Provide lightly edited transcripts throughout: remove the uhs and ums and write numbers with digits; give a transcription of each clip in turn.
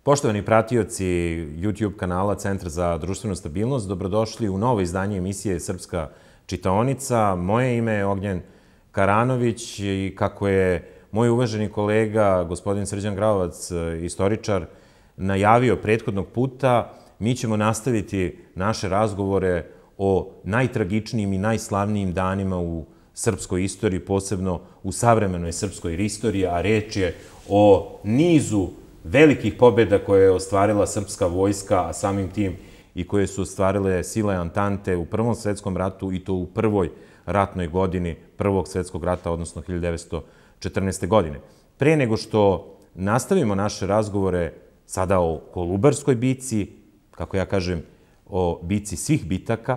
Poštovani pratioci YouTube kanala Centra za društvenu stabilnost, dobrodošli u novo izdanje emisije Srpska čitaonica. Moje ime je Ognjen Karanović i kako je moj uvaženi kolega, gospodin Srđan Graovac, istoričar, najavio prethodnog puta, mi ćemo nastaviti naše razgovore o najtragičnijim i najslavnijim danima u srpskoj istoriji, posebno u savremenoj srpskoj istoriji, a reč je o nizu velikih pobjeda koje je ostvarila srpska vojska, a samim tim i koje su ostvarile sile Antante u Prvom svetskom ratu i to u prvoj ratnoj godini Prvog svetskog rata, odnosno 1914. godine. Pre nego što nastavimo naše razgovore sada o Kolubarskoj bici, kako ja kažem, o bici svih bitaka,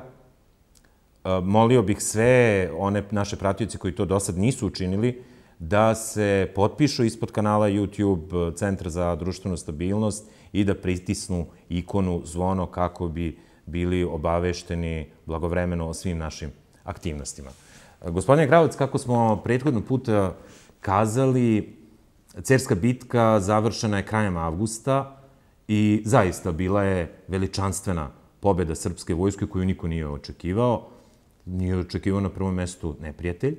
molio bih sve one naše pratioci koji to do sad nisu učinili da se potpišu ispod kanala YouTube Centra za društvenu stabilnost i da pritisnu ikonu zvono kako bi bili obavešteni blagovremeno o svim našim aktivnostima. Gospodine Gravac, kako smo prethodnog puta kazali, Cerska bitka završena je krajem avgusta i zaista bila je veličanstvena pobjeda srpske vojske koju niko nije očekivao. Nije očekivao na prvom mestu neprijatelj.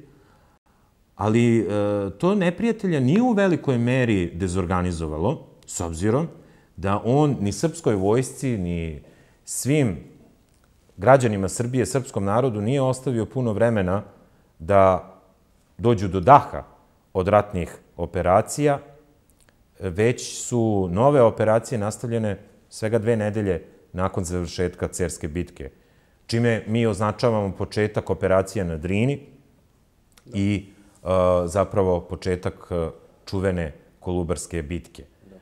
Ali to neprijatelja nije u velikoj meri dezorganizovalo, s obzirom da on ni srpskoj vojsci, ni svim građanima Srbije, srpskom narodu, nije ostavio puno vremena da dođu do daha od ratnih operacija, već su nove operacije nastavljene svega 2 nedelje nakon završetka Cerske bitke, čime mi označavamo početak operacije na Drini i zapravo početak čuvene Kolubarske bitke.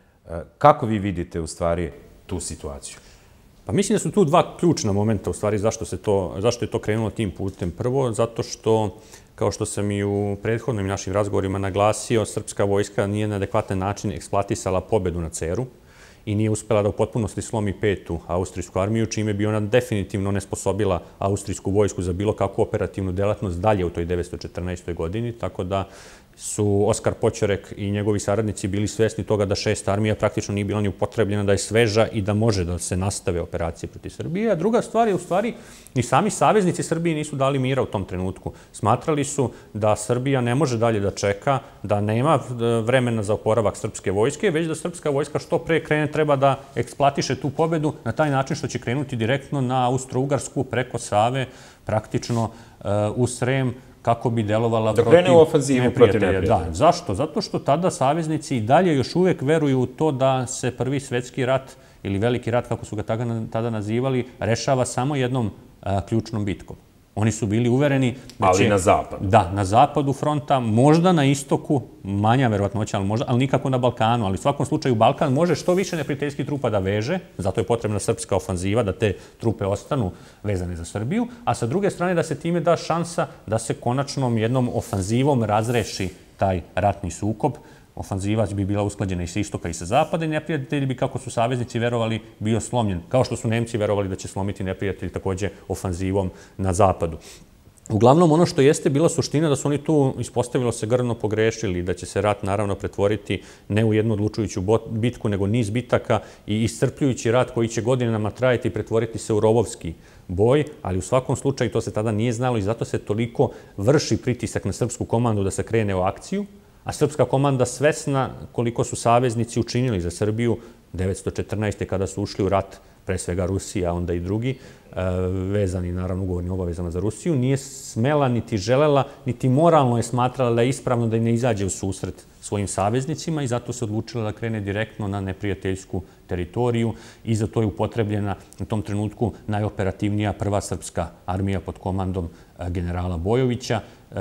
Kako vi vidite u stvari tu situaciju? Pa mislim da su tu 2 ključna momenta u stvari zašto je to krenulo tim putem. Prvo, zato što, kao što sam i u prethodnim našim razgovorima naglasio, srpska vojska nije na adekvatan način eksploatisala pobjedu na Ceru i nije uspela da u potpunosti slomi 5. austrijsku armiju, čime bi ona definitivno nesposobila austrijsku vojsku za bilo kakvu operativnu delatnost dalje u toj 1914. godini, tako da su Oskar Poćorek i njegovi saradnici bili svesni toga da 6. armija praktično nije bila ni upotrebljena, da je sveža i da može da se nastave operacije protiv Srbije. A druga stvar je, u stvari, ni sami saveznici Srbiji nisu dali mira u tom trenutku. Smatrali su da Srbija ne može dalje da čeka, da nema vremena za oporavak srpske vojske, već da srpska vojska što pre krene treba da eksploatiše tu pobedu na taj način što će krenuti direktno na Austro-Ugarsku preko Save, praktično u Srem, kako bi delovala protiv neprijatelja. Da, zašto? Zato što tada saveznici i dalje još uvek veruju u to da se Prvi svetski rat ili Veliki rat, kako su ga tada nazivali, rešava samo jednom ključnom bitkom. Oni su bili uvereni da će... Ali na zapadu. Da, na zapadu fronta, možda na istoku, manja verovatnoća, ali nikako na Balkanu. Ali u svakom slučaju Balkan može što više neprijateljskih trupa da veže, zato je potrebna srpska ofanziva da te trupe ostanu vezane za Srbiju, a sa druge strane da se time da šansa da se konačnom jednom ofanzivom razreši taj ratni sukob. Ofanziva bi bila usklađena i sa istoka i sa zapada i neprijatelj bi, kako su saveznici verovali, bio slomljen. Kao što su Nemci verovali da će slomiti neprijatelj također ofanzivom na zapadu. Uglavnom, ono što jeste bila suština da su oni tu, ispostavilo se, grdno pogrešili, da će se rat naravno pretvoriti ne u jednu odlučujuću bitku, nego niz bitaka i iscrpljujući rat koji će godinama trajati i pretvoriti se u rovovski boj, ali u svakom slučaju to se tada nije znalo i zato se toliko vrši pritisak na srpsku komandu da se krene u akciju, a srpska komanda svesna koliko su saveznici učinili za Srbiju 1914. kada su ušli u rat, pre svega Rusija, onda i drugi, vezani, naravno, ugovornim obavezama za Rusiju, nije smela, niti želela, niti moralno je smatrala da je ispravno da ne izađe u susret svojim saveznicima i zato se odlučila da krene direktno na neprijateljsku teritoriju i za to je upotrebljena u tom trenutku najoperativnija Prva srpska armija pod komandom generala Bojovića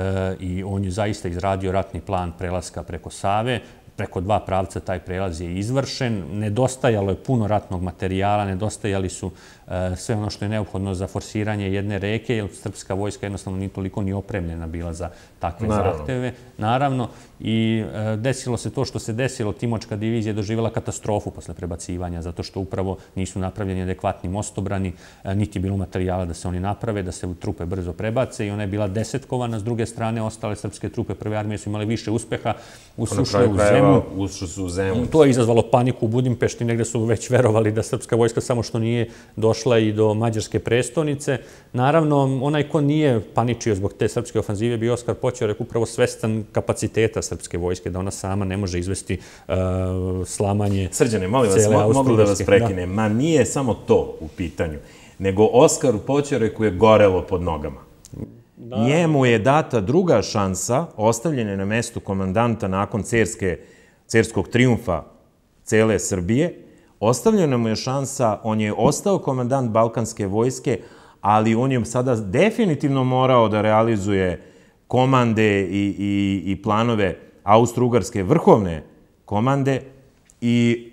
i on je zaista izradio ratni plan prelaska preko Save. Preko 2 pravca taj prelaz je izvršen. Nedostajalo je puno ratnog materijala, nedostajali su sve ono što je neophodno za forsiranje jedne reke, jer srpska vojska jednostavno nije toliko ni opremljena bila za takve zahteve. Naravno, i desilo se to što se desilo. Timočka divizija je doživjela katastrofu posle prebacivanja, zato što upravo nisu napravljeni adekvatni mostobrani, niti je bilo materijala da se oni naprave, da se trupe brzo prebace i ona je bila desetkovana. S druge strane, ostale srpske trupe Prve armije su imale više uspeha, ušle u zemlju. Zemunu. Ušli su u Zemun. To je izazvalo paniku u Budimpešti, negde su već verovali da srpska vojska samo što nije došla i do mađarske prestonice. Naravno, onaj ko nije paničio zbog te srpske ofanzive bio Oskar Poćorek, upravo svestan kapaciteta srpske vojske, da ona sama ne može izvesti slamanje Srđane, molim vas, mogu da vas prekinem. Ma nije samo to u pitanju, nego Oskaru Poćoreku je gorelo pod nogama. Njemu je data druga šansa, ostavljen je na mestu komandanta nakon cerskog trijumfa cele Srbije. Ostavljena mu je šansa, on je ostao komandant Balkanske vojske, ali on je sada definitivno morao da realizuje komande i planove Austro-Ugarske vrhovne komande i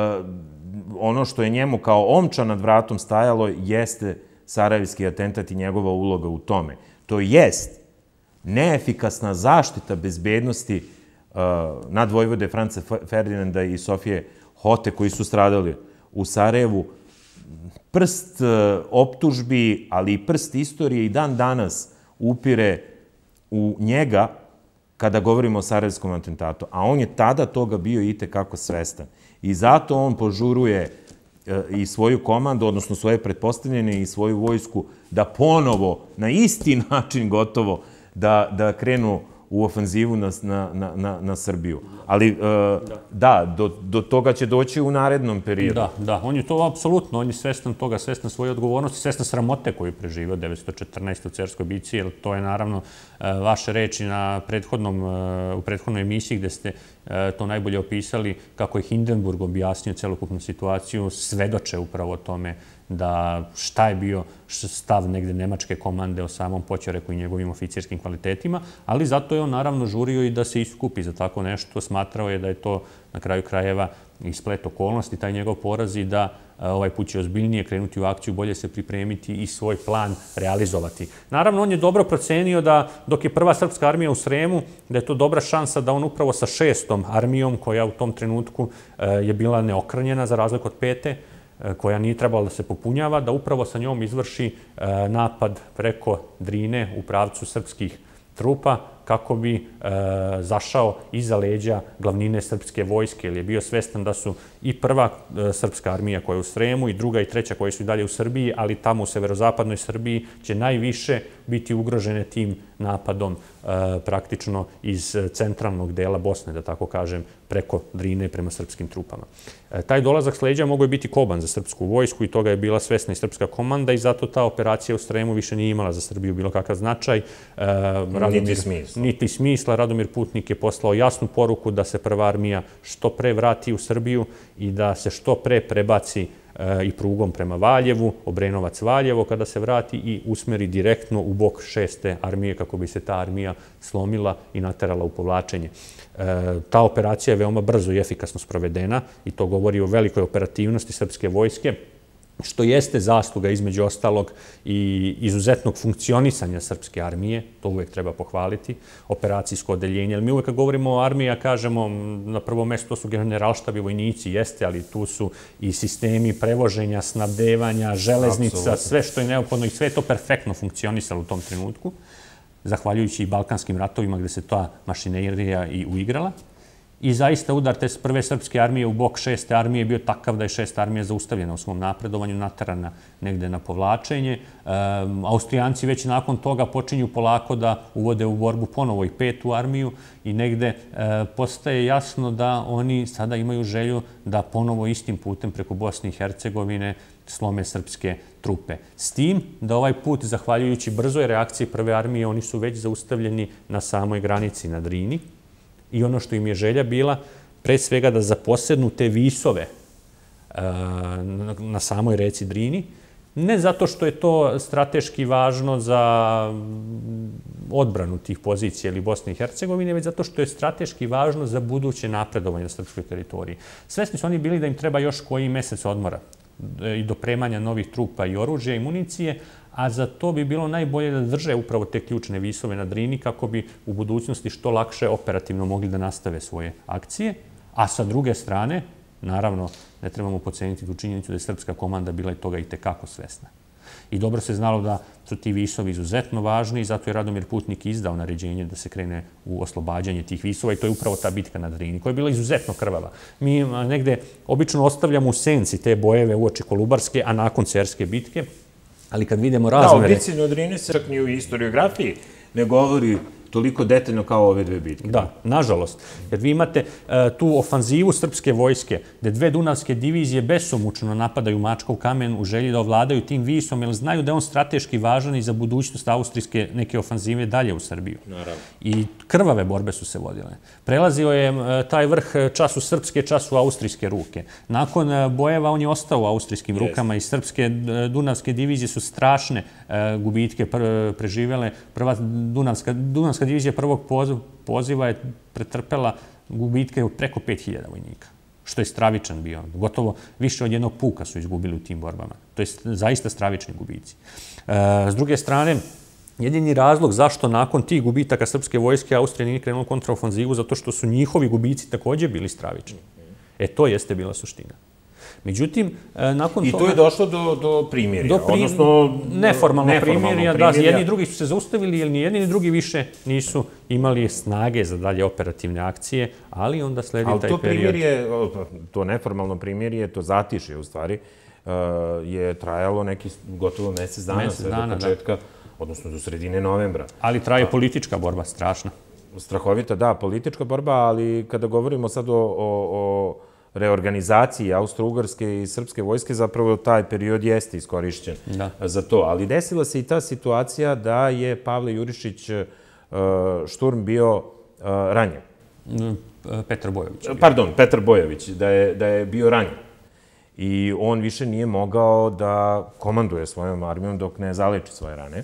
ono što je njemu kao omča nad vratom stajalo jeste sarajevski atentat i njegova uloga u tome. To jest neefikasna zaštita bezbednosti nadvojvode Franca Ferdinanda i Sofije Hote koji su stradali u Sarajevu. Prst optužbi, ali i prst istorije i dan danas upire u njega kada govorimo o sarajevskom atentatu. A on je tada toga bio i tekako svestan. I zato on požuruje i svoju komandu, odnosno svoje pretpostavljene i svoju vojsku, da ponovo, na isti način gotovo, da krenu u ofanzivu na Srbiju. Ali da, do toga će doći u narednom periodu. Da, on je to apsolutno, on je svestan toga, svestan svoje odgovornosti, svestan sramote koju je preživio 1914. u Cerskoj bici, jer to je naravno vaše reči u prethodnoj emisiji gde ste to najbolje opisali, kako je Hindenburg objasnio celokupnu situaciju, svedoče upravo o tome da šta je bio stav negde nemačke komande o samom Poćoreku i njegovim oficijerskim kvalitetima, ali zato je on naravno žurio i da se iskupi za tako nešto. Smatrao je da je to na kraju krajeva i splet okolnosti, taj njegov poraz i da ovaj put će ozbiljnije krenuti u akciju, bolje se pripremiti i svoj plan realizovati. Naravno, on je dobro procenio da dok je prva srpska armija u Sremu, da je to dobra šansa da on upravo sa 6. armijom, koja u tom trenutku je bila neokrnjena za razliku od 5. koja nije trebala da se popunjava, da upravo sa njom izvrši napad preko Drine u pravcu srpskih trupa kako bi zašao iza leđa glavnine srpske vojske, jer je bio svestan da su i prva srpska armija koja je u Sremu i druga i treća koja su i dalje u Srbiji, ali tamo u severozapadnoj Srbiji će najviše biti ugrožene tim napadom praktično iz centralnog dela Bosne, da tako kažem, preko Drine prema srpskim trupama. Taj dolazak s leđa mogao je biti koban za srpsku vojsku i toga je bila svesna i srpska komanda i zato ta operacija u Sremu više nije imala za Srbiju bilo kakav značaj. Niti smisla. Radomir Putnik je poslao jasnu poruku da se prva armija što pre vrati u Srbiju i da se što pre prebaci i prugom prema Valjevu, Obrenovac-Valjevo kada se vrati i usmeri direktno u bok 6. armije kako bi se ta armija slomila i naterala u povlačenje. Ta operacija je veoma brzo i efikasno sprovedena i to govori o velikoj operativnosti srpske vojske, što jeste zasluga između ostalog i izuzetnog funkcionisanja srpske armije, to uvek treba pohvaliti, operacijsko odeljenje. Ali mi uvek kad govorimo o armiji, kažemo na prvom mestu to su generalštabi, vojnici, jeste, ali tu su i sistemi prevoženja, snabdevanja, železnica, sve što je neophodno i sve je to perfektno funkcionisalo u tom trenutku, zahvaljujući i Balkanskim ratovima gde se ta mašinerija i uigrala. I zaista udar te prve srpske armije u bok 6. armije je bio takav da je 6. armija zaustavljena u svom napredovanju, naterana negde na povlačenje. Austrijanci već nakon toga počinju polako da uvode u borbu ponovo i 5. armiju i negde postaje jasno da oni sada imaju želju da ponovo istim putem preko Bosne i Hercegovine slome srpske trupe. S tim da ovaj put, zahvaljujući brzoj reakciji prve armije, oni su već zaustavljeni na samoj granici na Drini. I ono što im je želja bila, pre svega da zaposednu te visove na samoj reci Drini, ne zato što je to strateški važno za odbranu tih pozicija ili Bosne i Hercegovine, već zato što je strateški važno za buduće napredovanje na srpskoj teritoriji. Svesni su oni bili da im treba još koji mesec odmora i dopremanja novih trupa i oružja i municije, a za to bi bilo najbolje da drže upravo te ključne visove na Drini kako bi u budućnosti što lakše operativno mogli da nastave svoje akcije. A sa druge strane, naravno, ne trebamo podceniti tu činjenicu da je srpska komanda bila i toga i tekako svesna. I dobro se znalo da su ti visovi izuzetno važni i zato je Radomir Putnik izdao naređenje da se krene u oslobađanje tih visova i to je upravo ta bitka na Drini koja je bila izuzetno krvava. Mi negde obično ostavljamo u senci te bojeve uoči Kolubarske, a nakon Cerske bitke, ali kad vidimo razmere... Da, o bitci na Drini se čak ni u historiografiji ne govori toliko detaljno kao ove dve bitke. Da, nažalost. Jer vi imate tu ofanzivu srpske vojske, gde dve dunavske divizije besomučno napadaju Mačkov kamen u želji da ovladaju tim visom, jer znaju da je on strateški važan i za budućnost austrijske neke ofanzive dalje u Srbiju. Naravno. I krvave borbe su se vodile. Prelazio je taj vrh čas u srpske, čas u austrijske ruke. Nakon bojeva on je ostao u austrijskim rukama i srpske dunavske divizije su strašne gubitke preživele. Prva Dunavska divizija prvog poziva je pretrpela gubitke preko 5000 vojnika, što je stravičan bio. Gotovo više od jednog puka su izgubili u tim borbama. To je zaista stravični gubici. S druge strane, jedini razlog zašto nakon tih gubitaka srpske vojske Austrija nije krenula kontraofanzivu, zato što su njihovi gubici također bili stravični. To jeste bila suština. Međutim, nakon toga... I tu je došlo do primirja, odnosno... Neformalno primirja, da, jedni i drugi su se zaustavili, jer ni jedni ni drugi više nisu imali snage za dalje operativne akcije, ali onda sledi taj period... Ali to primirje, to neformalno primirje, to zatišje u stvari, je trajalo neki gotovo mesec dana, sve do početka, odnosno do sredine novembra. Ali traje politička borba, strašna. Strahovita, da, politička borba, ali kada govorimo sad o reorganizaciji Austro-Ugarske i srpske vojske, zapravo taj period jeste iskorišćen za to. Ali desila se i ta situacija da je Pavle Jurišić šturm bio ranjen. Petar Bojović. Pardon, Petar Bojović, da je bio ranjen. I on više nije mogao da komanduje svojom armijom dok ne zaleči svoje rane.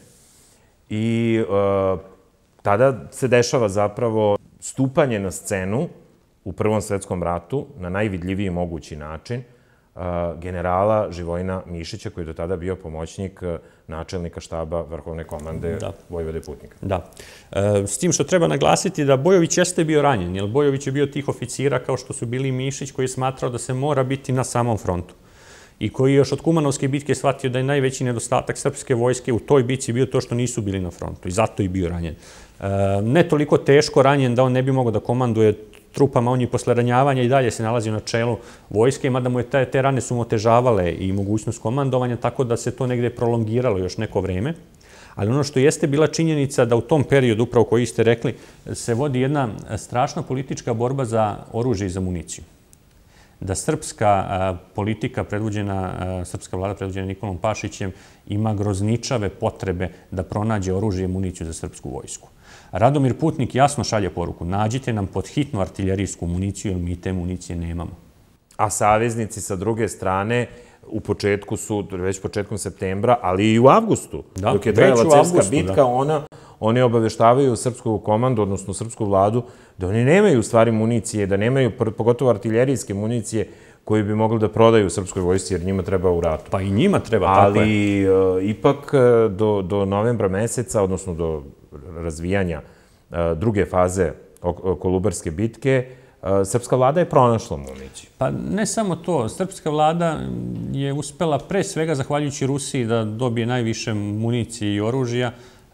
I tada se dešava zapravo stupanje na scenu u Prvom svetskom ratu na najvidljiviji mogući način generala Živojina Mišića, koji je do tada bio pomoćnik načelnika štaba Vrhovne komande Vojvode Putnika. Da. S tim što treba naglasiti da Bojović jeste bio ranjen, jer Bojović je bio tih oficira kao što su bili Mišić, koji je smatrao da se mora biti na samom frontu. I koji je još od Kumanovske bitke shvatio da je najveći nedostatak srpske vojske u toj bitci bio to što nisu bili na frontu. I zato je bio ranjen. Ne toliko teško ranjen da on ne bi mogao da komanduje trupama, on je posle ranjavanja i dalje se nalazio na čelu vojske, mada mu je te rane su mu otežavale i mogućnost komandovanja, tako da se to negde prolongiralo još neko vreme. Ali ono što jeste bila činjenica da u tom periodu, upravo koji ste rekli, se vodi jedna strašna politička borba za oružje i za municiju. Da srpska politika predvođena, srpska vlada predvođena Nikolom Pašićem ima grozničave potrebe da pronađe oružje i municiju za srpsku vojsku. Radomir Putnik jasno šalje poruku, nađite nam pod hitnu artiljerijsku municiju, jer mi te municije nemamo. A saveznici sa druge strane u početku su, već početkom septembra, ali i u avgustu, dok je trajala Cerska bitka, oni obaveštavaju srpsku komandu, odnosno srpsku vladu, da oni nemaju u stvari municije, da nemaju pogotovo artiljerijske municije koji bi mogli da prodaju srpskoj vojsci, jer njima treba u ratu. Pa i njima treba, tako je. Ali ipak do novembra meseca, odnosno do razvijanja druge faze Kolubarske bitke, srpska vlada je pronašla municiju. Pa ne samo to. Srpska vlada je uspela pre svega, zahvaljujući Rusiji, da dobije najviše municije i oružja.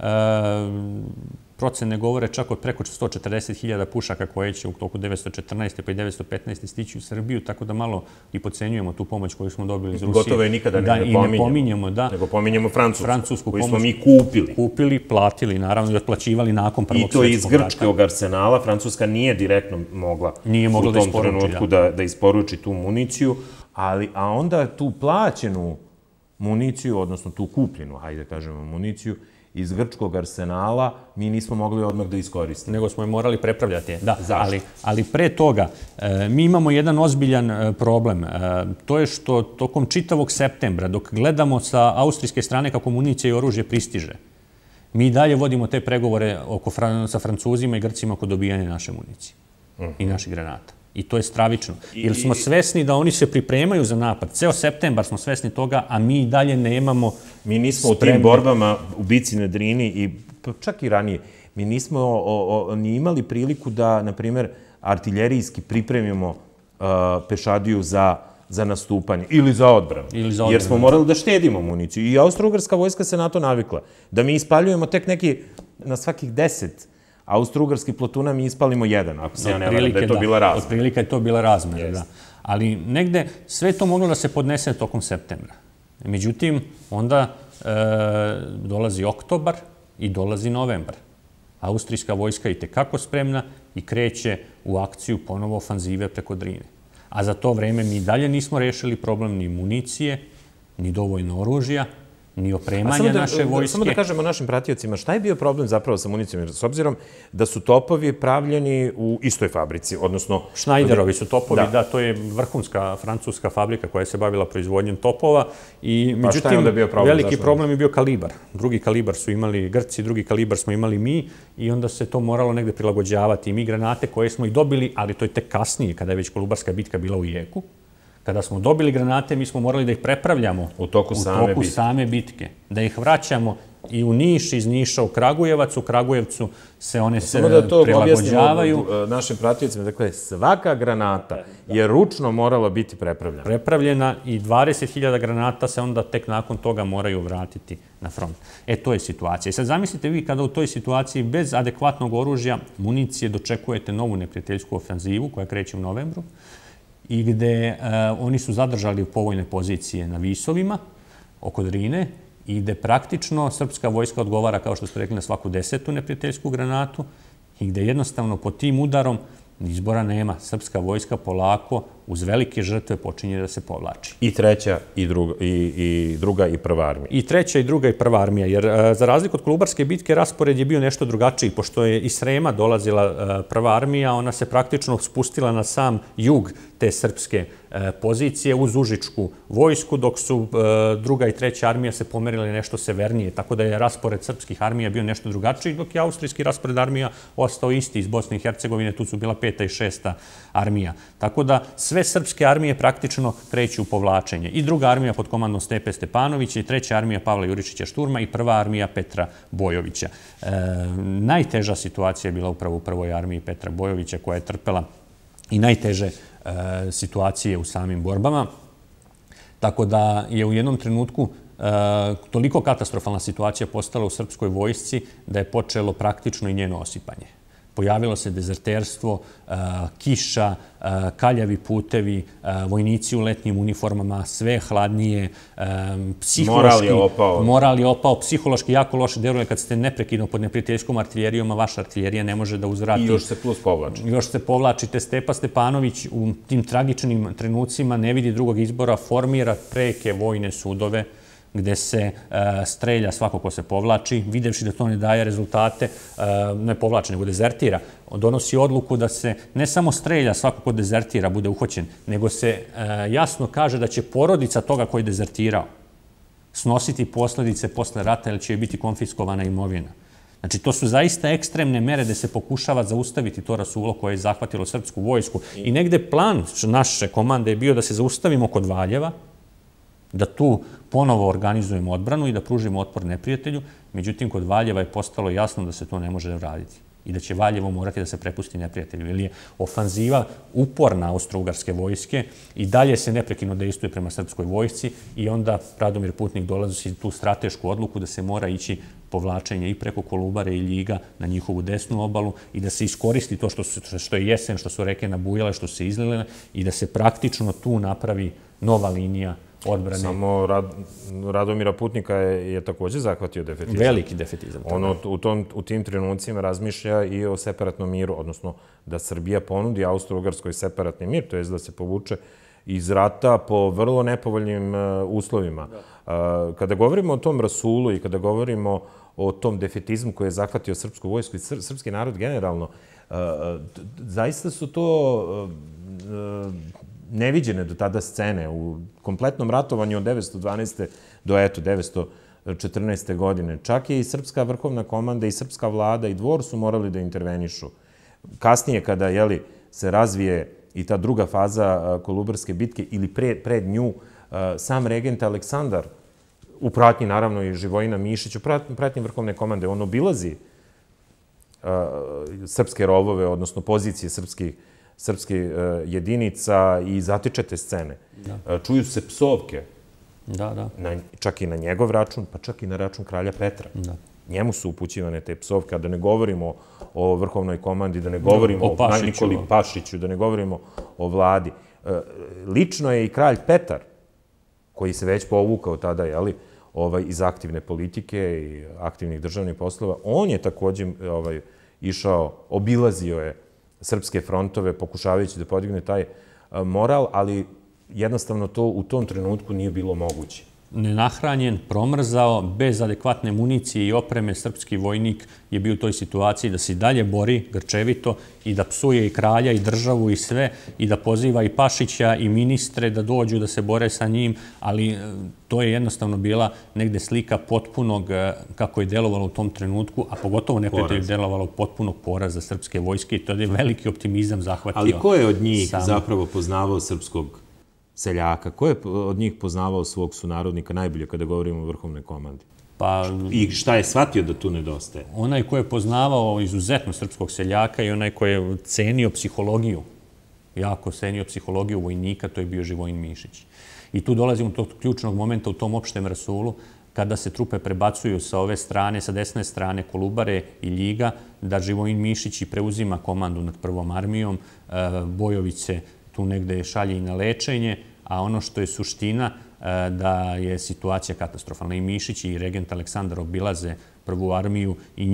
Procene govore čak od preko 140.000 pušaka koje će u toku 1914. pa i 1915. stići u Srbiju, tako da malo i podcenjujemo tu pomoć koju smo dobili iz Rusije. Gotovo je nikada ne pominjemo, nego pominjemo Francusku, koju smo mi kupili. Kupili, platili, naravno, i otplaćivali nakon Prvog svjetskog rata. I to iz grčkog arsenala. Francuska nije direktno mogla u tom trenutku da isporuči tu municiju, a onda tu plaćenu municiju, odnosno tu kupljenu, hajde kažemo, municiju, iz grčkog arsenala, mi nismo mogli odmah da iskoristimo. Nego smo je morali prepravljati. Da, ali pre toga mi imamo jedan ozbiljan problem. To je što tokom čitavog septembra, dok gledamo sa austrijske strane kako municija i oružje pristiže, mi dalje vodimo te pregovore sa Francuzima i Grcima oko dobijanja naše municije i naših granata. I to je stravično. Jer smo svesni da oni se pripremaju za napad. Ceo septembar smo svesni toga, a mi dalje nemamo... Mi nismo u tim borbama u bici na Drini i čak i ranije, mi nismo ni imali priliku da, na primjer, artiljerijski pripremimo pešadiju za nastupanje ili za odbranu. Jer smo morali da štedimo municiju. I austro-ugarska vojska se na to navikla. Da mi ispaljujemo tek neki, na svakih 10 austro-ugarskih plotuna mi ispalimo jedan, ako se ja ne varam, da je to bila razmera. Otprilike je to bila razmera, da. Ali negde sve to moglo da se podnese tokom septembra. Međutim, onda dolazi oktobar i dolazi novembar. Austrijska vojska je itekako spremna i kreće u akciju ponovo ofanzive preko Drine. A za to vreme mi dalje nismo rešili problem ni municije, ni dovoljno oružja, ni opremanja naše vojske. Samo da kažemo našim pratiocima, šta je bio problem zapravo sa municijom? Jer s obzirom da su topovi pravljeni u istoj fabrici, odnosno... Schneiderovi su topovi, da, to je vrhunska francuska fabrika koja se bavila proizvodnjom topova. Pa šta je onda bio problem? Veliki problem je bio kalibar. Drugi kalibar su imali Grci, drugi kalibar smo imali mi i onda se to moralo negde prilagođavati. I mi granate koje smo i dobili, ali to je tek kasnije, kada je već Kolubarska bitka bila u jeku. Kada smo dobili granate, mi smo morali da ih prepravljamo u toku same bitke. Da ih vraćamo i u Niš, iz Niša u Kragujevac. U Kragujevcu se one se prilagođavaju. Samo da to objasnimo našim pratiteljima. Dakle, svaka granata je ručno morala biti prepravljena. Prepravljena i 20.000 granata se onda tek nakon toga moraju vratiti na front. To je situacija. I sad zamislite vi kada u toj situaciji bez adekvatnog oružja, municije, dočekujete novu neprijateljsku ofanzivu koja kreće u novembru, i gde oni su zadržali povoljne pozicije na Visovima, oko Drine, i gde praktično srpska vojska odgovara, kao što ste rekli, na svaku 10. neprijateljsku granatu i gde jednostavno pod tim udarom izbora nema. Srpska vojska polako, uz velike žrtve, počinje da se povlači. I treća, i druga, i prva armija. I treća, i druga, i prva armija. Jer za razliku od Kolubarske bitke, raspored je bio nešto drugačiji. Pošto je iz Srema dolazila prva armija, ona se praktično spustila na sam jug te srpske pozicije uz Užičku vojsku, dok su druga i treća armija se pomerile nešto severnije. Tako da je raspored srpskih armija bio nešto drugačiji, dok je austrijski raspored armija ostao isti iz Bosne i Hercegovine. Tu su bila 5. i 6. armija. Tako da sve srpske armije praktično kreću u povlačenje. I druga armija pod komandom Stepe Stepanovića, i treća armija Pavla Juričića Šturma, i prva armija Petra Bojovića. Najteža situacija je bila upravo u prvoj armiji Petra Bojovića, koja je trpela i najteže situacije u samim borbama. Tako da je u jednom trenutku toliko katastrofalna situacija postala u srpskoj vojsci da je počelo praktično i njeno osipanje. Pojavilo se dezerterstvo, kiša, kaljavi putevi, vojnici u letnjim uniformama, sve hladnije, moral je opao, psihološki jako loše deluje kad ste neprekidno pod neprijateljskom artiljerijom, a vaša artiljerija ne može da uzvrati. I još se plus povlači. Još se povlačite. Stepa Stepanović u tim tragičnim trenucima ne vidi drugog izbora, formira preke vojne sudove gde se strelja svako ko se povlači, videvši da to ne daje rezultate, ne povlači, nego dezertira. Donosi odluku da se ne samo strelja svako ko dezertira, bude uhoćen, nego se jasno kaže da će porodica toga koji je dezertirao snositi posledice posle rata ili će biti konfiskovana imovina. Znači, to su zaista ekstremne mere gde se pokušava zaustaviti to rasulo koje je zahvatilo srpsku vojsku. I negde plan naše komande je bio da se zaustavimo kod Valjeva, da tu ponovo organizujemo odbranu i da pružimo otpor neprijatelju. Međutim, kod Valjeva je postalo jasno da se to ne može raditi i da će Valjevo morati da se prepusti neprijatelju. Jer je ofanziva uporna austro-ugarske vojske i dalje se neprekidno dejstvuje prema srpskoj vojsci i onda Radomir Putnik dolazi tu stratešku odluku da se mora ići povlačenje i preko Kolubare i Ljiga na njihovu desnu obalu i da se iskoristi to što je jesen, što su reke nabujale, što su se izlile i da se praktično tu napravi nova linija odbrane. Samo Radomira Putnika je također zahvatio defetizam. Veliki defetizam. On u tim trenucima razmišlja i o separatnom miru, odnosno da Srbija ponudi Austro-Ugarskoj separatni mir, to je da se povuče iz rata po vrlo nepovoljnim uslovima. Kada govorimo o tom rasulu i kada govorimo o tom defetizmu koji je zahvatio srpsku vojsku i srpski narod generalno, zaista su to neviđene do tada scene u kompletnom ratovanju od 912. do 914. godine. Čak je i srpska vrhovna komanda i srpska vlada i dvor su morali da intervenišu. Kasnije, kada se razvije i ta druga faza Kolubarske bitke ili pred nju, sam regent Aleksandar, u pratnji naravno i Živojina Mišić, u pratnji vrhovne komande, on obilazi srpske rovove, odnosno pozicije srpskih srpskih jedinica i zatičete scene. Čuju se psovke, čak i na njegov račun, pa čak i na račun kralja Petra. Njemu su upućivane te psovke, a da ne govorimo o vrhovnoj komandi, da ne govorimo o Nikoli Pašiću, da ne govorimo o vladi. Lično je i kralj Petar, koji se već povukao tada, iz aktivne politike i aktivnih državnih poslova, on je također išao, obilazio je srpske frontove, pokušavajući da podigne taj moral, ali jednostavno to u tom trenutku nije bilo moguće. Nenahranjen, promrzao, bez adekvatne municije i opreme, srpski vojnik je bio u toj situaciji da se i dalje bori grčevito i da psuje i kralja i državu i sve i da poziva i Pašića i ministre da dođu da se bore sa njim, ali to je jednostavno bila negde slika potpunog, kako je delovalo u tom trenutku, a pogotovo neprijatelju delovalo potpunog poraza srpske vojske i to je veliki optimizam zahvatio. Ali ko je od njih zapravo poznavao srpskog seljaka? Ko je od njih poznavao svog sunarodnika najbolje kada govorimo o vrhovnoj komandi? I šta je shvatio da tu nedostaje? Onaj ko je poznavao izuzetno srpskog seljaka i onaj ko je cenio psihologiju, jako cenio psihologiju vojnika, to je bio Živojin Mišić. I tu dolazimo do tog ključnog momenta u tom opštem rasulu, kada se trupe prebacuju sa ove strane, sa desne strane Kolubare i Ljiga, da Živojin Mišić i preuzima komandu nad prvom armijom, Bojović se tu negde šalje i na lečenje, a ono što je suština da je situacija katastrofalna. I Mišić i regent Aleksandar obilaze prvu armiju i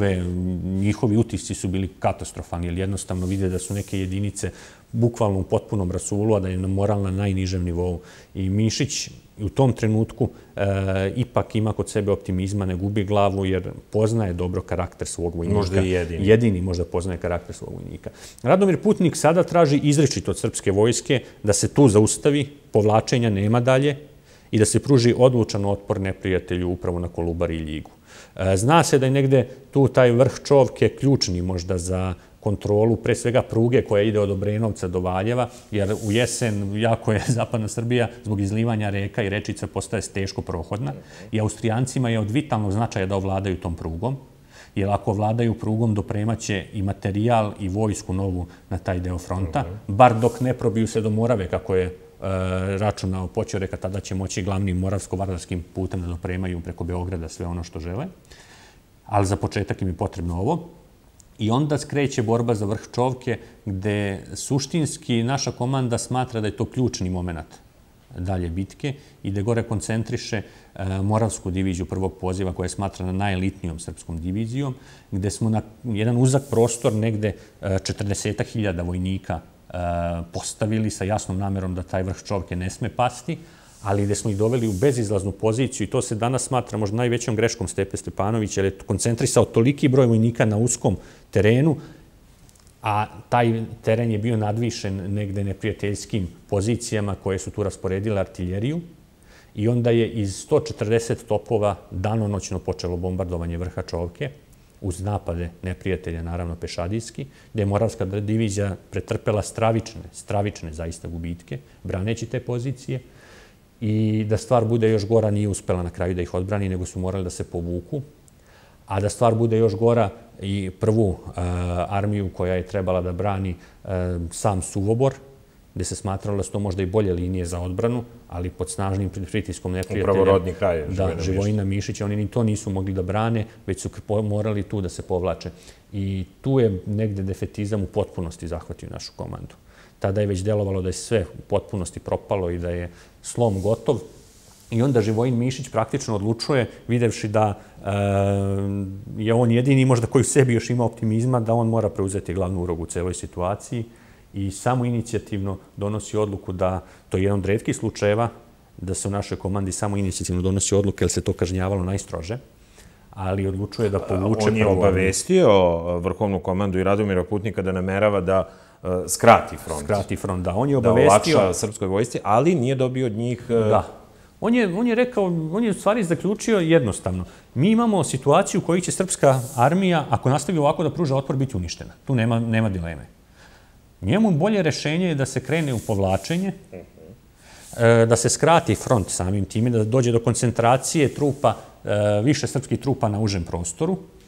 njihovi utisci su bili katastrofalni, jer jednostavno vide da su neke jedinice bukvalno u potpunom rasulu, a da je moral na najnižem nivou. I Mišić u tom trenutku ipak ima kod sebe optimizma, ne gubi glavu, jer poznaje dobro karakter svog vojnika. Možda i jedini. Jedini možda poznaje karakter svog vojnika. Radomir Putnik sada traži izričito od srpske vojske da se tu zaustavi, povlačenja nema dalje i da se pruži odlučan otpor neprijatelju upravo na Kolubari i Ljigu. Zna se da je negde tu taj vrh Čovke ključni možda za kontrolu, pre svega pruge koja ide od Obrenovca do Valjeva, jer u jesen jako je zapadna Srbija zbog izlivanja reka i rečica postaje teško prohodna i Austrijancima je od vitalnog značaja da ovladaju tom prugom, jer ako ovladaju prugom dopremaće i materijal i vojsku novu na taj deo fronta, bar dok ne probiju se do Morave, kako je računao Poćorek, tada će moći glavnim moravsko-vardarskim putem da dopremaju preko Beograda sve ono što žele. Ali za početak im je potrebno ovo. I onda skreće borba za vrh Čovke, gde suštinski naša komanda smatra da je to ključni moment dalje bitke i da gore koncentriše Moravsku diviziju prvog poziva, koja je smatrana najelitnijom srpskom divizijom, gde smo na jedan uzak prostor negde 40.000 vojnika postavili sa jasnom namerom da taj vrh Čovke ne sme pasti, ali gde smo ih doveli u bezizlaznu poziciju i to se danas smatra možda najvećom greškom Stepe Stepanovića, jer je koncentrisao toliki broj vojnika na uskom terenu, a taj teren je bio nadvišen negde neprijateljskim pozicijama koje su tu rasporedile artiljeriju i onda je iz 140 topova danonoćno počelo bombardovanje vrha Čovke uz napade neprijatelja, naravno pešadijski, gde je Moravska divizija pretrpela stravične zaista gubitke, braneći te pozicije. I da stvar bude još gora, nije uspela na kraju da ih odbrani, nego su morali da se povuku. A da stvar bude još gora, i prvu armiju koja je trebala da brani sam Suvobor, gde se smatralo da su to možda i bolje linije za odbranu, ali pod snažnim pritiskom neprijatelja. Upravo rodni kraj Živojina Mišića. Oni ni to nisu mogli da brane, već su morali tu da se povlače. I tu je negde defetizam u potpunosti zahvatio našu komandu. Tada je već delovalo da je sve u potpunosti propalo i da je slom gotov. I onda Živojin Mišić praktično odlučuje, videvši da je on jedini možda koji u sebi još ima optimizma, da on mora preuzeti glavnu ulogu u celoj situaciji i samo inicijativno donosi odluku da, to je jedan od retkih slučajeva, da se u našoj komandi samo inicijativno donosi odluka, jer se to kažnjavalo najstrože, ali odlučuje da povuče... On je obavestio vrhovnu komandu i Radomira Putnika da namerava da skrati front. Skrati front, da. On je obavestio... Da olakša srpskoj vojsci, ali nije dobio od njih... Da. On je rekao, on je u stvari zaključio jednostavno. Mi imamo situaciju u kojoj će srpska armija, ako nastavi ovako da pruža otpor, biti uništena. Tu nema dileme. Njemu bolje rešenje je da se krene u povlačenje, da se skrati front samim time, da dođe do koncentracije trupa, više srpskih trupa na užem prostoru,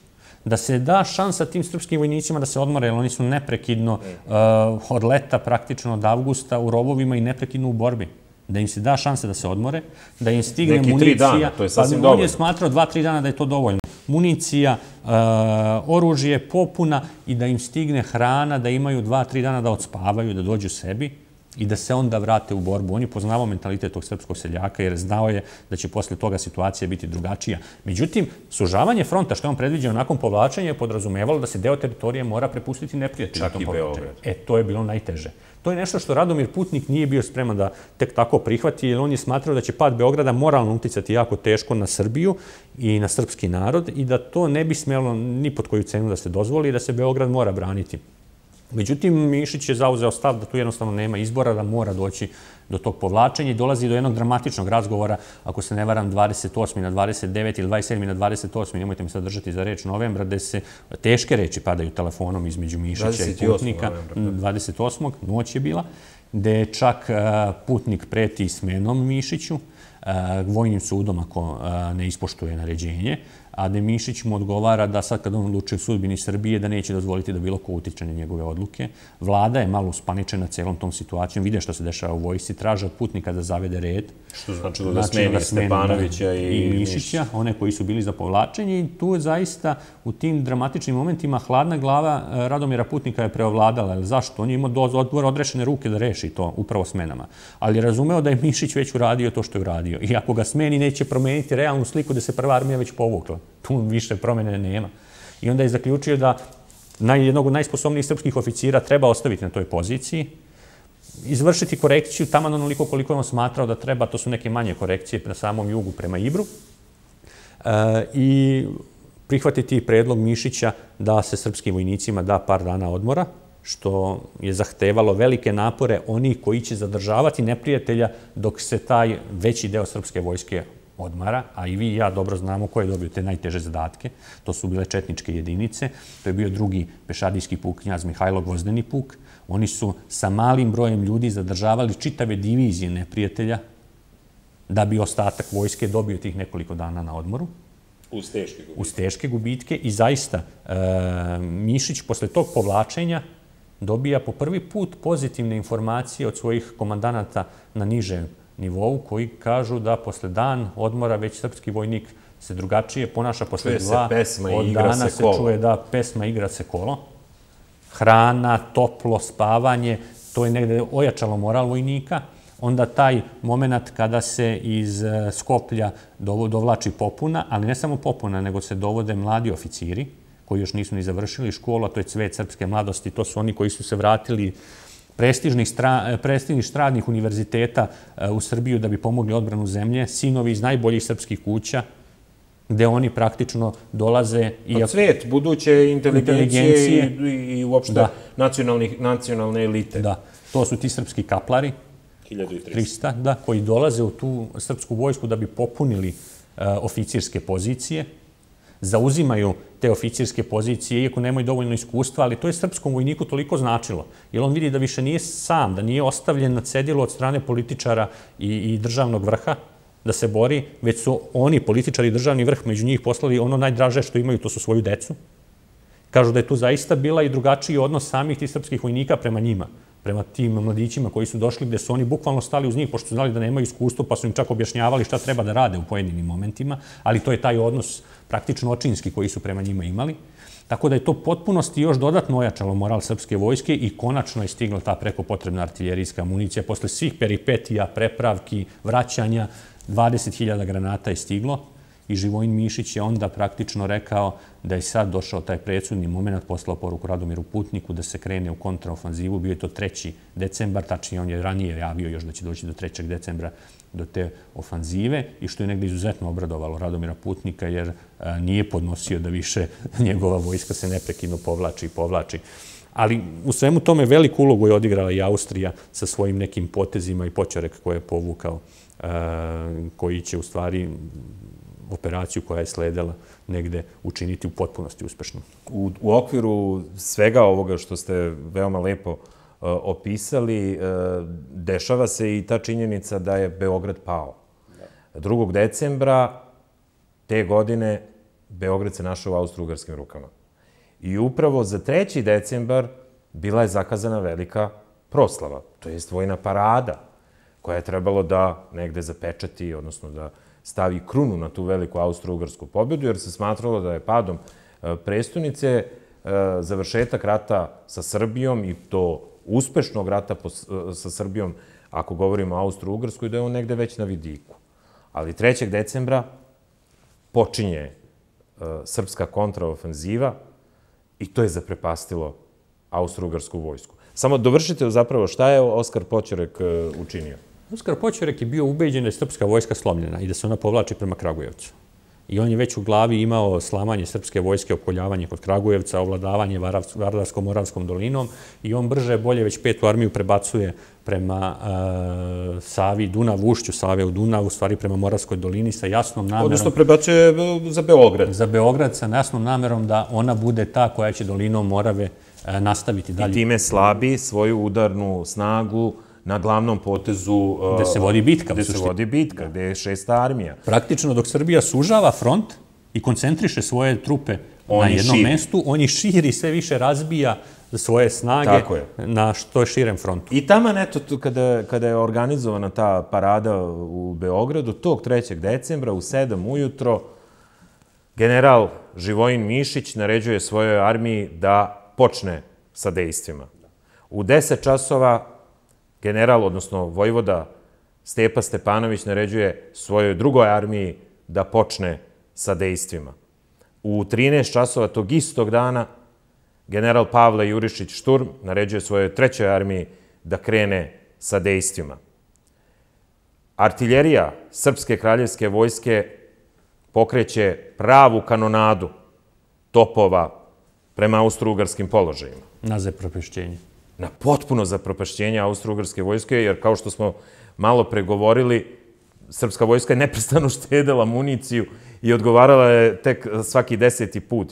da se da šansa tim srpskim vojnicima da se odmore, jer oni su neprekidno od leta, praktično od avgusta u rovovima i neprekidno u borbi. Da im se da šansa da se odmore, da im stigne municija. Neki 3 dana, to je sasvim dovoljno. On je smatrao 2-3 dana da je to dovoljno. Municija, oružje, popuna i da im stigne hrana, da imaju 2-3 dana da odspavaju, da dođu sebi i da se onda vrate u borbu. On je poznavao mentalitet tog srpskog seljaka jer znao je da će posle toga situacija biti drugačija. Međutim, sužavanje fronta, što je on predviđao nakon povlačenja, je podrazumevalo da se deo teritorije mora prepustiti neprijatelju. Čak i Beograd. To je bilo najteže. To je nešto što Radomir Putnik nije bio spreman da tek tako prihvati, jer on je smatrao da će pad Beograda moralno uticati jako teško na Srbiju i na srpski narod i da to ne bi smjelo ni pod koju cenu da se dozvoli i da se Beograd mora braniti. Međutim, Mišić je zauzeo stav da tu jednostavno nema izbora, da mora doći do tog povlačenja i dolazi do jednog dramatičnog razgovora, ako se ne varam, 28. na 29. ili 27. na 28. Nemojte mi sad držati za reč novembra, gde se teške reči padaju telefonom između Mišića i Putnika. 28. noć je bila, gde čak Putnik preti smenom Mišiću, vojnim sudom ako ne ispoštuje naređenje, a da Mišić mu odgovara da sad kad on odlučuje sudbini Srbije da neće dozvoliti da bilo ko utiče na njegove odluke. Vlada je malo uspaničena celom tom situacijom, vide što se dešava u vojsci, traže od Putnika da zavede red. Što značilo da smeni Stepanovića i Mišića, one koji su bili za povlačenje i tu je zaista u tim dramatičnim momentima hladna glava Radomira Putnika je preovladala. Zašto? On je imao odrešene ruke da reši to upravo smenama. Ali je razumeo da je Mišić već uradio to što je uradio. I ako ga smeni, neće promeniti realnu sliku da se prva armija već povukla. Tu više promjene nema. I onda je zaključio da jednog od najsposobnijih srpskih oficira treba ostaviti na toj poziciji, izvršiti korekciju taman onoliko koliko je on smatrao da treba, to su neke manje korekcije na samom jugu prema Ibru, i prihvatiti predlog Mišića da se srpskim vojnicima da par dana odmora, što je zahtevalo velike napore onih koji će zadržavati neprijatelja dok se taj veći deo srpske vojske odmara, a i vi i ja dobro znamo ko je dobio te najteže zadatke. To su bile četničke jedinice, to je bio drugi pešadijski puk, knjaz Mihajlo Gvozdeni puk. Oni su sa malim brojem ljudi zadržavali čitave divizije neprijatelja da bi ostatak vojske dobio tih nekoliko dana na odmoru. Uz teške gubitke. I zaista, Mišić posle tog povlačenja dobija po prvi put pozitivne informacije od svojih komandanata na nižem nivou, koji kažu da posle dan odmora već srpski vojnik se drugačije ponaša. Posle 2 od dana se čuje da pesma igra se kolo. Hrana, toplo, spavanje, to je negde ojačalo moral vojnika. Onda taj moment kada se iz Skoplja dovlači popuna, ali ne samo popuna, nego se dovode mladi oficiri, koji još nisu ni završili školu, a to je cvet srpske mladosti, to su oni koji su se vratili prestižnih stranih univerziteta u Srbiju da bi pomogli odbranu zemlje, sinovi iz najboljih srpskih kuća, gde oni praktično dolaze... Cvet buduće inteligencije i uopšte nacionalne elite. Da, to su ti srpski kaplari, 1300, koji dolaze u tu srpsku vojsku da bi popunili oficirske pozicije, zauzimaju te oficirske pozicije, iako nemaju dovoljno iskustva, ali to je srpskom vojniku toliko značilo. Jer on vidi da više nije sam, da nije ostavljen na cedilu od strane političara i državnog vrha da se bori, već su oni, političari i državni vrh, među njih poslali ono najdraže što imaju, to su svoju decu. Kažu da je tu zaista bila i drugačiji odnos samih tih srpskih vojnika prema njima, prema tim mladićima koji su došli gde su oni bukvalno stali uz njih, pošto su znali da nemaju iskustvo, pa su im čak objašnjavali šta treba da rade u pojedinim momentima, ali to je taj odnos praktično očinski koji su prema njima imali. Tako da je to potpunosti još dodatno ojačalo moral srpske vojske i konačno je stigla ta preko potrebna artiljerijska amunicija. Posle svih peripetija, prepravki, vraćanja, 20.000 granata je stiglo i Živojin Mišić je onda praktično rekao da je sad došao taj predsudni moment, poslao poruku Radomiru Putniku da se krene u kontraofanzivu. Bio je to 3. decembar, tačnije on je ranije javio još da će doći do 3. decembra do te ofanzive i što je negdje izuzetno obradovalo Radomira Putnika jer nije podnosio da više njegova vojska se neprekidno povlači. Ali u svemu tome veliku ulogu je odigrala i Austrija sa svojim nekim potezima i poćorek koje je povukao, koji će u stvari operaciju koja je sledila negde učiniti u potpunosti uspešno. U okviru svega ovoga što ste veoma lepo opisali, dešava se i ta činjenica da je Beograd pao. 2. decembra te godine Beograd se našao u austro-ugarskim rukama. I upravo za 3. decembar bila je zakazana velika proslava, to jest vojna parada, koja je trebalo da negde zapečati, odnosno da stavi krunu na tu veliku austro-ugarsku pobjedu, jer se smatralo da je padom prestonice završetak rata sa Srbijom i to uspešnog rata sa Srbijom, ako govorimo o Austro-Ugarskoj, da je on negde već na vidiku. Ali 3. decembra počinje srpska kontraofenziva i to je zaprepastilo Austro-Ugarsku vojsku. Samo dovršite zapravo šta je Oskar Poćorek učinio. Oskar Poćorek je bio ubeđen da je srpska vojska slomljena i da se ona povlači prema Kragujevcu. I on je već u glavi imao slamanje srpske vojske, opkoljavanje kod Kragujevca, ovladavanje Vardarskom-Moravskom dolinom i on brže bolje već 5. armiju prebacuje prema Savi, Dunav, ušću Save u Dunav, u stvari prema Moravskoj dolini sa jasnom namerom... Odnosno prebacuje za Beograd. Za Beograd sa jasnom namerom da ona bude ta koja će dolinom Morave nastaviti dalje. I time slabi svoju udarnu snagu na glavnom potezu... Gde se vodi bitka. Gde se vodi bitka, gde je 6. armija. Praktično, dok Srbija sužava front i koncentriše svoje trupe na jednom mestu, on ih širi, sve više razbija svoje snage na što je širem frontu. I taman, eto, kada je organizovana ta parada u Beogradu, tog 3. decembra u 7 ujutro, general Živojin Mišić naređuje svojoj armiji da počne sa dejstvima. U 10 časova general, odnosno vojvoda Stepa Stepanović naređuje svojoj drugoj armiji da počne sa dejstvima. U 13 časova tog istog dana general Pavle Jurišić Šturm naređuje svojoj 3. armiji da krene sa dejstvima. Artiljerija Srpske kraljevske vojske pokreće pravu kanonadu topova prema austro-ugarskim položajima. Na zapropašćenje. Na potpuno zapropašćenje austro-ugarske vojske, jer kao što smo malo pregovorili, srpska vojska je neprestano štedela municiju i odgovarala je tek svaki 10. put,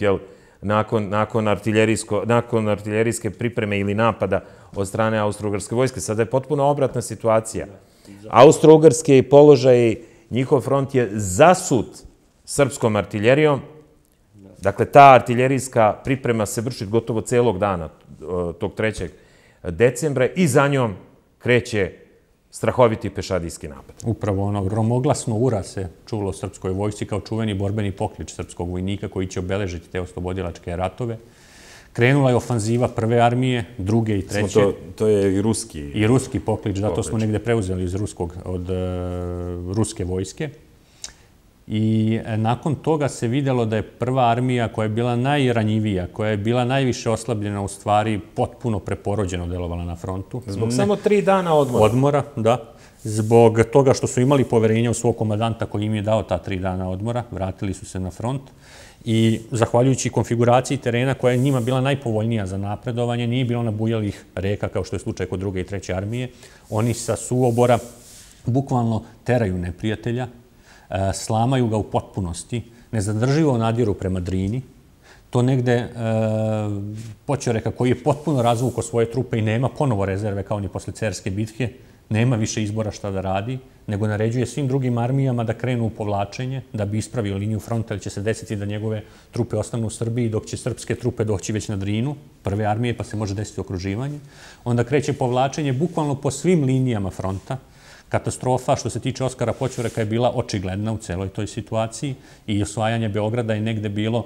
nakon artiljerijske pripreme ili napada od strane austro-ugarske vojske. Sada je potpuno obratna situacija. Austro-ugarski položaj, njihov front je zasut srpskom artiljerijom. Dakle, ta artiljerijska priprema se vrši gotovo celog dana, tog 3. decembra, i za njom kreće strahoviti pešadijski napad. Upravo ono gromoglasno ura se čulo u srpskoj vojsci kao čuveni borbeni poklič srpskog vojnika koji će obeležiti te oslobodilačke ratove. Krenula je ofanziva 1. armije, 2. i 3. To je i ruski. I ruski poklič, da, to smo negde preuzeli od ruske vojske. I nakon toga se vidjelo da je 1. armija koja je bila najranjivija, koja je bila najviše oslabljena, u stvari potpuno preporođeno delovala na frontu. Zbog samo 3 dana odmora. Odmora, da. Zbog toga što su imali poverenja u svog komandanta koji im je dao ta 3 dana odmora, vratili su se na front. I zahvaljujući konfiguraciji terena koja je njima bila najpovoljnija za napredovanje, nije bilo nabujalih reka kao što je slučaj kod 2. i 3. armije. Oni sa suobora bukvalno teraju neprijatelja, slamaju ga u potpunosti, nezadrživo nadiru prema Drini. To negde Poćoreka koji je potpuno razvukao svoje trupe i nema ponovo rezerve kao ni posle Cerske bitke, nema više izbora šta da radi, nego naređuje svim drugim armijama da krenu u povlačenje, da bi ispravio liniju fronta, jer će se desiti da njegove trupe ostanu u Srbiji, dok će srpske trupe doći već na Drinu, 1. armije, pa se može desiti okruživanje. Onda kreće povlačenje bukvalno po svim linijama fronta. Katastrofa što se tiče Oskara Poćoreka je bila očigledna u celoj toj situaciji i osvajanje Beograda je negde bilo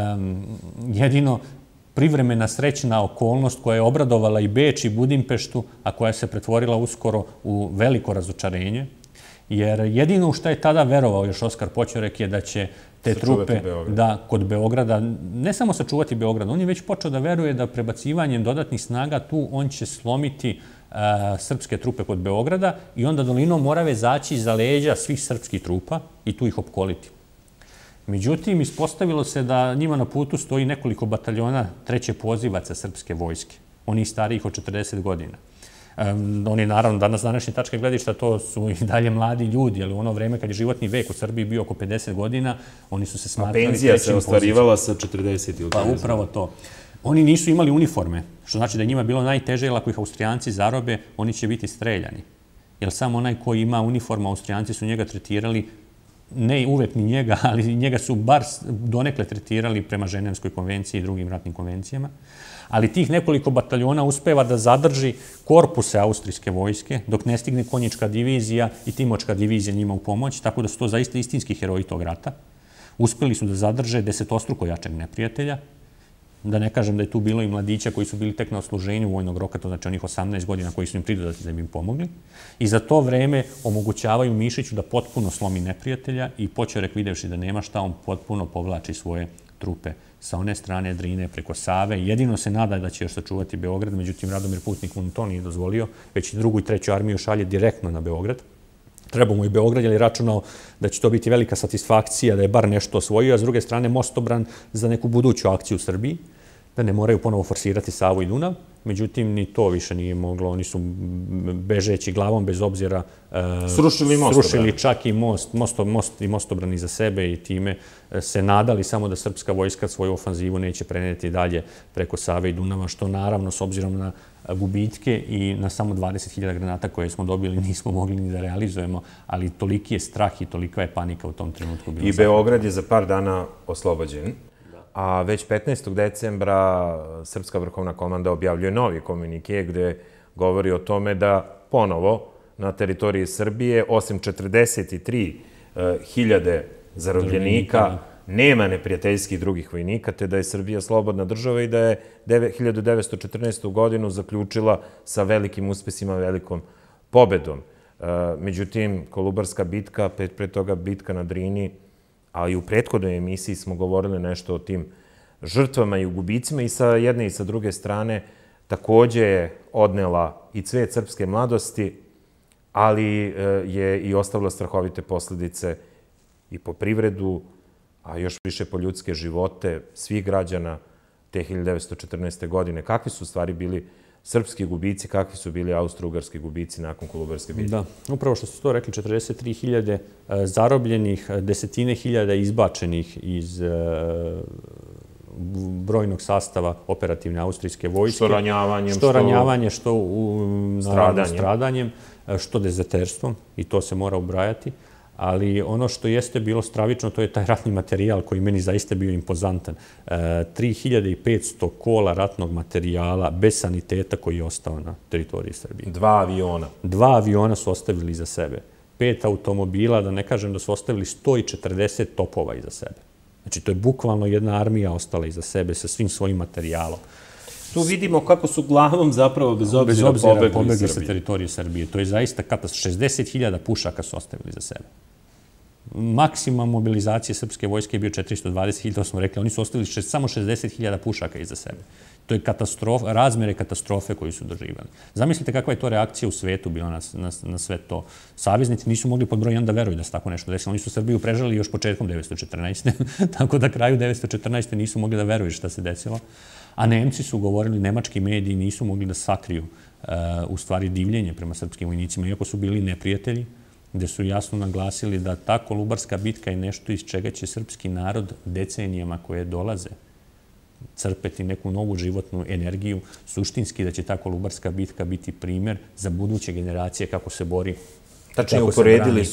jedino privremena srećna okolnost koja je obradovala i Beč i Budimpeštu, a koja se pretvorila uskoro u veliko razočarenje. Jer jedino u šta je tada verovao još Oskar Poćorek je da će te trupe kod Beograda, ne samo sačuvati Beograd, on je već počeo da veruje da prebacivanjem dodatnih snaga tu on će slomiti srpske trupe kod Beograda i onda dolinom Morave zaći iza leđa svih srpskih trupa i tu ih opkoliti. Međutim, ispostavilo se da njima na putu stoji nekoliko bataljona 3. pozivaca srpske vojske. Oni starijih od 40 godina. Oni, naravno, danas današnje tačke gledišta, to su i dalje mladi ljudi, ali u ono vreme kad je životni vek u Srbiji bio oko 50 godina, oni su se smatrali trećim pozicijom. A penzija se ostvarivala sa 40 ili 50. Pa upravo to. Oni nisu imali uniforme, što znači da je njima bilo najteže, jer ako ih Austrijanci zarobe, oni će biti streljani. Jer samo onaj koji ima uniformu, Austrijanci su njega tretirali ne uvek ni njega, ali njega su bar donekle tretirali prema Ženevskoj konvenciji i drugim ratnim konvencijama. Ali tih nekoliko bataljona uspeva da zadrži korpuse austrijske vojske dok ne stigne konjička divizija i timočka divizija njima u pomoć, tako da su to zaista istinski heroji tog rata. Uspeli su da zadrže desetostruko jačeg neprijatelja, da ne kažem da je tu bilo i mladića koji su bili tek na odsluženju vojnog roka, to znači onih 18 godina koji su im pridodati da bi im pomogli. I za to vreme omogućavaju Mišiću da potpuno slomi neprijatelja i Poćorek, videvši da nema šta, on potpuno povlači svoje trupe sa one strane Drine preko Save. Jedino se nada da će još sačuvati Beograd, međutim Radomir Putnik mu to nije dozvolio, već i drugu i treću armiju šalje direktno na Beograd. Treba mu i Beograd, jer je računao da će to biti velika satisfakcija, da je bar nešto osvojio, a s druge strane mostobran za neku buduću akciju u Srbiji, da ne moraju ponovo forsirati Savu i Dunav. Međutim, ni to više nije moglo. Oni su bežeći glavom bez obzira srušili čak i most i mostobran iza sebe i time se nadali samo da srpska vojska svoju ofanzivu neće preneti dalje preko Save i Dunava, što naravno s obzirom na gubitke i na samo 20.000 granata koje smo dobili nismo mogli ni da realizujemo, ali toliki je strah i tolika je panika u tom trenutku. I Beograd je za par dana oslobođen. A već 15. decembra Srpska vrhovna komanda objavljuje novi komunike gde govori o tome da ponovo na teritoriji Srbije, osim 43.000 zarobljenika, nema neprijateljskih drugih vojnika, te da je Srbija slobodna država i da je 1914. godinu zaključila sa velikim uspesima, velikom pobedom. Međutim, Kolubarska bitka, pre toga bitka na Drini, ali u prethodnoj emisiji smo govorili nešto o tim žrtvama i gubicima i sa jedne i sa druge strane takođe je odnela i cvet srpske mladosti, ali je i ostavila strahovite posledice i po privredu, a još više po ljudske živote svih građana te 1914. godine. Kakvi su u stvari bili srpski gubici, kakvi su bili austro-ugarski gubici nakon Kolubarske bitke? Da, upravo što ste to rekli, 43.000 zarobljenih, desetine hiljada izbačenih iz brojnog sastava operativne austrijske vojske. Što ranjavanjem, što stradanjem, što dezerterstvom, i to se mora ubrajati. Ali ono što jeste bilo stravično, to je taj ratni materijal koji meni zaista bio impozantan. 3500 kola ratnog materijala bez saniteta koji je ostao na teritoriji Srbije. 2 aviona. 2 aviona su ostavili iza sebe. 5 automobila, da ne kažem da su ostavili 140 topova iza sebe. Znači, to je bukvalno jedna armija ostala iza sebe sa svim svojim materijalom. Tu vidimo kako su glavom zapravo bez obzira pobegli sa teritorije Srbije. To je zaista katastrofa. 60.000 pušaka su ostavili iza sebe. Maksimum mobilizacije srpske vojske je bio 420.000, to smo rekli. Oni su ostavili samo 60.000 pušaka iza sebe. To je katastrofa, razmere katastrofe koju su doživjeli. Zamislite kakva je to reakcija u svetu bila na sve to. Saveznici nisu mogli pod broj 1 da veruju da se tako nešto desilo. Oni su Srbiju prežali još početkom 1914. Tako da kraju 1914. nisu mogli da veruju šta se desilo. A Nemci su govorili, nemački mediji nisu mogli da sakriju u stvari divljenje prema srpskim vojnicima, iako su bili neprijatelji, gde su jasno naglasili da ta Kolubarska bitka je nešto iz čega će srpski narod decenijama koje dolaze crpeti neku novu životnu energiju, suštinski da će ta Kolubarska bitka biti primer za buduće generacije kako se bori. Tačnije, uporedili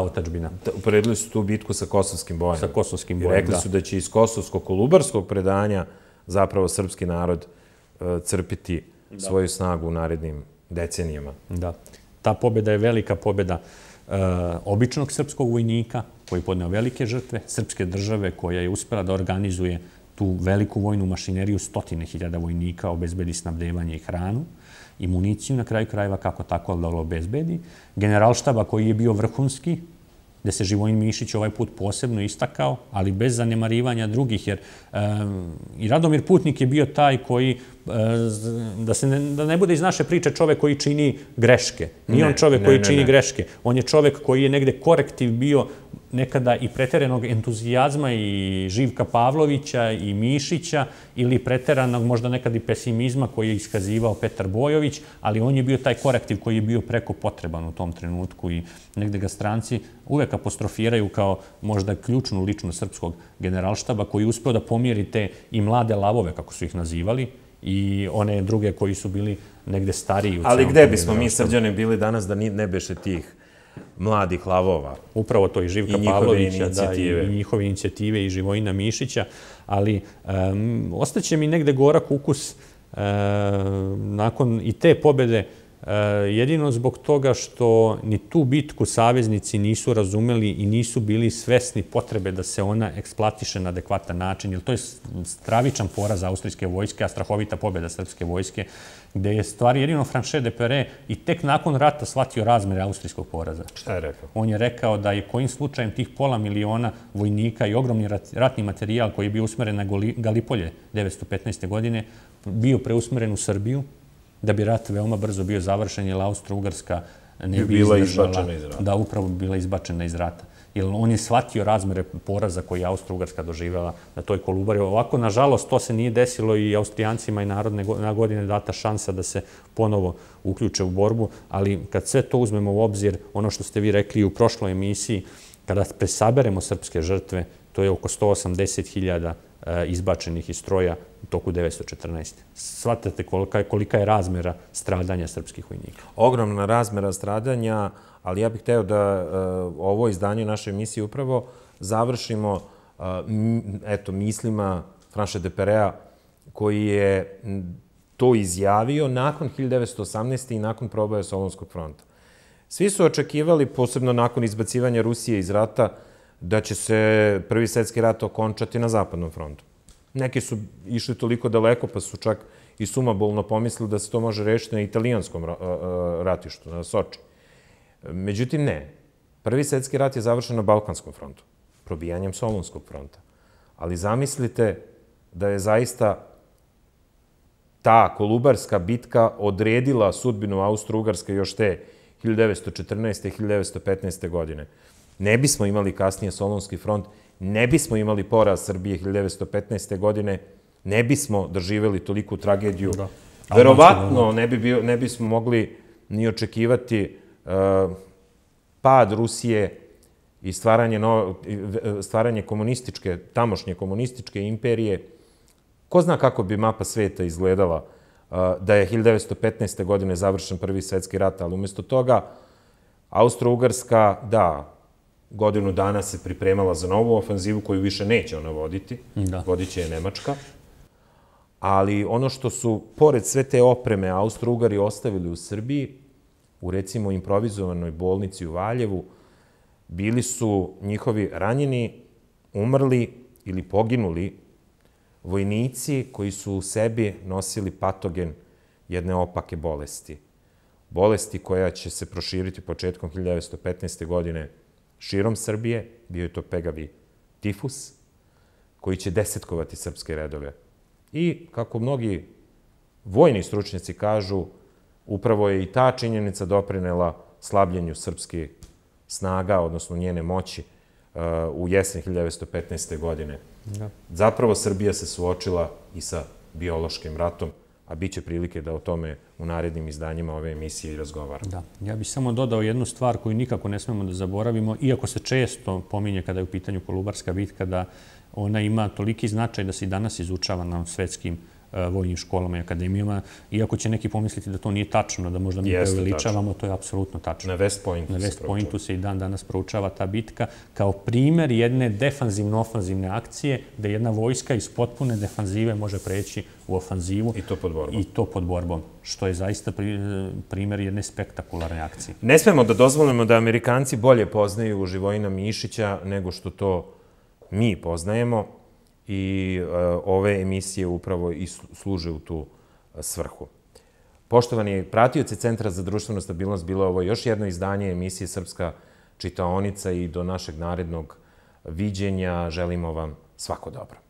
su tu bitku sa Kosovskim bojem. Sa Kosovskim bojem, da. I rekli su da će iz Kosovsko-Kolubarskog predanja zapravo srpski narod crpiti svoju snagu u narednim decenijama. Da. Ta pobjeda je velika pobjeda običnog srpskog vojnika koji je podneo velike žrtve, srpske države koja je uspela da organizuje tu veliku vojnu mašineriju, 100.000 vojnika, obezbedi snabdevanje i hranu i municiju na kraju krajeva kako tako da obezbedi. Generalštaba koji je bio vrhunski, gde se Živojin Mišić ovaj put posebno istakao, ali bez zanemarivanja drugih, jer i Radomir Putnik je bio taj koji, da ne bude iz naše priče čovek koji čini greške. Nije on čovek koji čini greške. On je čovek koji je negde korektiv bio nekada i preterenog entuzijazma i Živka Pavlovića i Mišića ili preteranog možda nekad i pesimizma koji je iskazivao Petar Bojović, ali on je bio taj korektiv koji je bio preko potreban u tom trenutku i negde ga stranci uvek apostrofiraju kao možda ključnu ličnost srpskog generalštaba koji je uspeo da pomiri te i mlade lavove, kako su ih nazivali, i one druge koji su bili negde stariji. Ali gde bismo mi, Srđane, bili danas da ne beše tih mladih lavova. Upravo to i Živka Pavlovića, i njihove inicijative i Živojina Mišića, ali ostaće mi negde gorak ukus nakon i te pobede, jedino zbog toga što ni tu bitku saveznici nisu razumeli i nisu bili svesni potrebe da se ona eksploatiše na adekvatan način, jer to je stravičan poraz austrijske vojske, a strahovita pobjeda srpske vojske, gde je stvari jedino Franchet de Perret i tek nakon rata shvatio razmere austrijskog poraza. Šta je rekao? On je rekao da je kojim slučajem tih 500.000 vojnika i ogromni ratni materijal koji je bio usmeren na Galipolje 1915. godine bio preusmeren u Srbiju, da bi rat veoma brzo bio završen, jer Austro-Ugarska ne bi izdržala, da upravo bila izbačena iz rata. Jer on je shvatio razmere poraza koji je Austro-Ugarska doživjela na toj Kolubari. Ovako, nažalost, to se nije desilo i Austrijancima i na godine data šansa da se ponovo uključe u borbu, ali kad sve to uzmemo u obzir, ono što ste vi rekli u prošloj emisiji, kada presaberemo srpske žrtve, to je oko 180.000 izbačenih iz stroja u toku 1914. Shvatate kolika je razmera stradanja srpskih vojnika. Ogromna razmera stradanja, ali ja bih hteo da ovo izdanje naše emisije upravo završimo mislima Franchet de Perreta, koji je to izjavio nakon 1918. i nakon proboja Solunskog fronta. Svi su očekivali, posebno nakon izbacivanja Rusije iz rata, da će se Prvi svjetski rat okončati na Zapadnom frontu. Neki su išli toliko daleko, pa su čak i sumabolno pomislili da se to može rešiti na italijanskom ratištu, na Soči. Međutim, ne. Prvi svjetski rat je završen na Balkanskom frontu, probijanjem Solunskog fronta. Ali zamislite da je zaista ta Kolubarska bitka odredila sudbinu Austro-Ugarske još te 1914. i 1915. godine. Ne bismo imali kasnije Solunski front, ne bismo imali poraz Srbije 1915. godine, ne bismo doživjeli toliku tragediju. Verovatno ne bismo mogli ni očekivati pad Rusije i stvaranje tamošnje komunističke imperije. Ko zna kako bi mapa sveta izgledala da je 1915. godine završen Prvi svjetski rat, ali umjesto toga Austro-Ugarska, da, godinu dana se pripremala za novu ofanzivu koju više neće ona voditi. Vodit će je Nemačka. Ali ono što su, pored sve te opreme, Austro-Ugari ostavili u Srbiji, u recimo improvizovanoj bolnici u Valjevu, bili su njihovi ranjeni, umrli ili poginuli vojnici koji su u sebi nosili patogen jedne opake bolesti. Bolesti koja će se proširiti početkom 1915. godine širom Srbije, bio je to pegavi tifus, koji će desetkovati srpske redove. I, kako mnogi vojni stručnjaci kažu, upravo je i ta činjenica doprinela slabljenju srpskih snaga, odnosno njene moći, u jesen 1915. godine. Zapravo Srbija se suočila i sa biološkim ratom, a bit će prilike da o tome u narednim izdanjima ove emisije i razgovaramo. Da. Ja bih samo dodao jednu stvar koju nikako ne smemo da zaboravimo, iako se često pominje kada je u pitanju Kolubarska bitka, da ona ima toliki značaj da se i danas izučava na svetskim vojnim školama i akademijama, iako će neki pomisliti da to nije tačno, da možda mi preuveličavamo, to je apsolutno tačno. Na West Pointu na West Pointu se i dan danas proučava ta bitka kao primer jedne defanzivno-ofanzivne akcije, gde jedna vojska iz potpune defanzive može preći u ofanzivu. I to pod borbom. I to pod borbom, što je zaista primer jedne spektakularne akcije. Ne smemo da dozvolimo da Amerikanci bolje poznaju Živojina Mišića nego što to mi poznajemo. I ove emisije upravo i služe u tu svrhu. Poštovani pratioci Centra za društvenu stabilnost, bilo je ovo još jedno izdanje emisije Srpska čitaonica i do našeg narednog viđenja želimo vam svako dobro.